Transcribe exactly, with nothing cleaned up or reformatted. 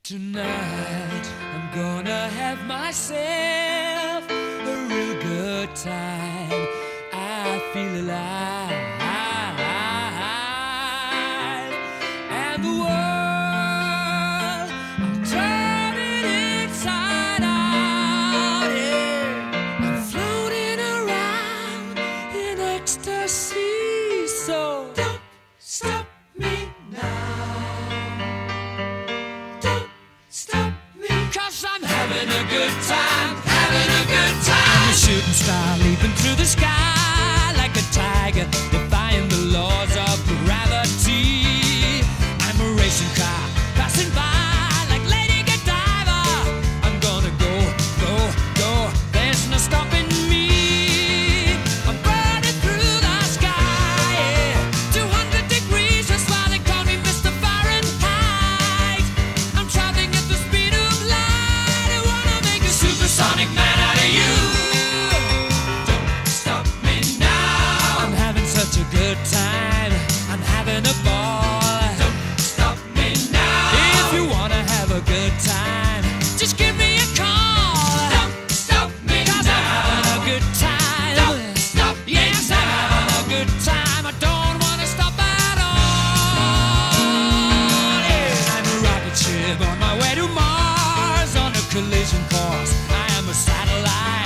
Tonight I'm gonna have myself a real good time. I feel alive, and the world, I'll turn it inside out. Yeah, I'm floating around in ecstasy. So don't stop me now. I'm having a good time, having a good time. I'm a shooting star leaping through the sky like a tiger, defying the laws of gravity. I'm a racing car passing by like Lady Godiva. I'm gonna go, go, go. There's no stopping me. I'm burning through the sky, yeah. two hundred degrees, that's why they call me Mister Fahrenheit. I'm traveling at the speed of light. Supersonic man out of you. Don't stop me now. I'm having such a good time. I'm having a ball. Don't stop me now. If you wanna have a good time, just give me a call. Don't stop me 'cause now. I'm having a good time. Don't stop me yes, now. I'm having a good time. I don't wanna stop at all. Yeah. I'm a rocket ship on my way to Mars on a collision course. I am a satellite.